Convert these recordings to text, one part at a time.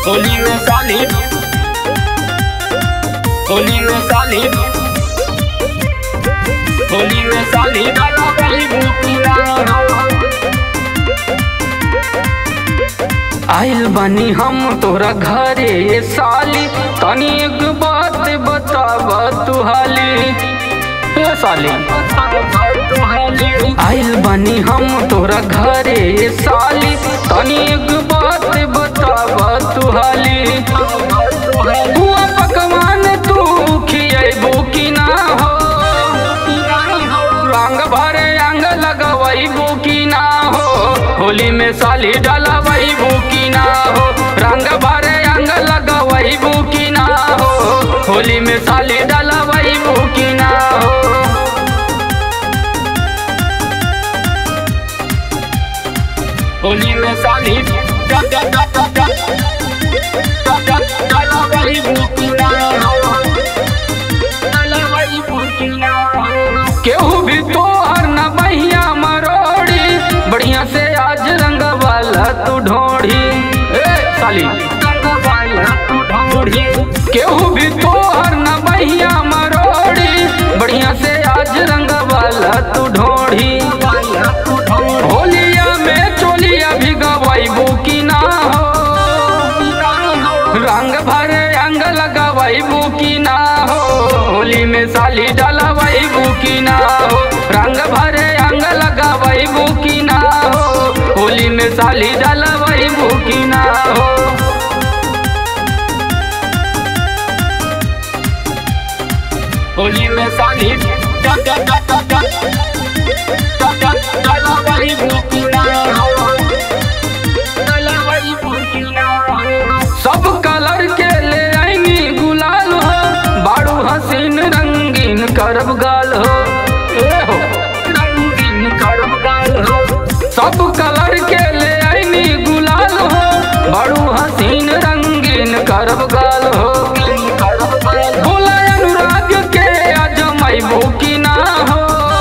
होली में साली, होली में साली, होली में साली डाला गई बुकिया। आइल बनी हम तोरा घरे ये साली, तनी एक बात बतावा तू हाली। ए साली आइल बनी हम तोरा घरे ये साली, तनी एक बात बतावा तू हाली। हुआ पकवान तू खियबू की ना हो, रंग भरे अंग लगवैबू की ना हो, होली में साली डलवैबू की ना हो, रंग भरे अंग लगवैबू की ना हो, होली में साली डलवैबू की ना हो। होली में साली केहू भी तोहर न बहिया मरोड़ी, बढ़िया से आज रंग वाला तू ढोड़ी। साली केहू भी तोहर न बहिया मरोड़ी, बढ़िया से आज रंग वाला तू ढोड़ी। होलिया में चोलिया भी गवाइबू की ना हो, रंग भरे अंग लगवाइबू की ना हो, होली में साली डलवाइबू की ना हो, रंग भरे अंग लगवाइबू की ना हो, होली में साली डलवाइबू की ना हो। होली में साली सब कलर के ले आएंगी गुलाल हो, बाड़ू हसीन रंगीन करब गाल हो, रंगीन करब गाल हो। सब कलर के ले आएंगी गुलाल हो, बाड़ू हसीन रंगीन करब गाल हो। भोला अनुराग के अजमाइबू की ना हो,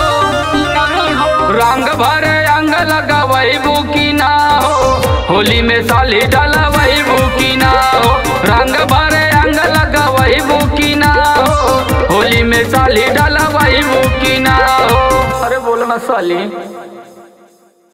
रंग भरे अंग लगवैबू की ना हो, होली में साली डलवैबू की ना हो, रंग भरे अंग लगवैबू की ना हो, होली में साली डलवैबू की ना हो। अरे बोलो ना साली।